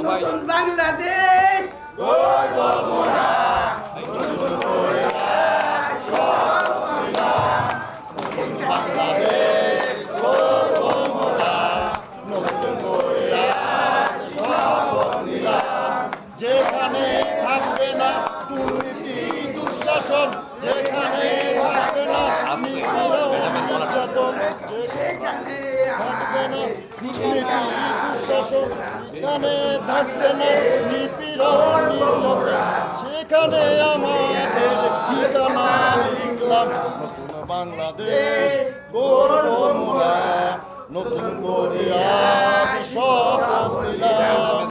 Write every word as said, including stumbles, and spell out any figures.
নতুন বাংলাদেশ গর্ব মোরা নতুন করে আজ স্বপ্ন নিলাম নতুন বাংলাদেশ গর্ব মোরা নতুন করে আজ স্বপ্ন নিলাম যেখানে থাকবে না দুর্নীতি দুঃশাসন যেখানে থাকবে না নির্যাতন সেখানে থাকবে না দুর্নীতি দুঃশাসন যেখানে থাকবে না নিপীড়ন নির্যাতন সেখানে আমাদের ঠিকানা লিখলাম নতুন বাংলাদেশ গর্ব মোরা নতুন করে আজ শপথ নিলাম।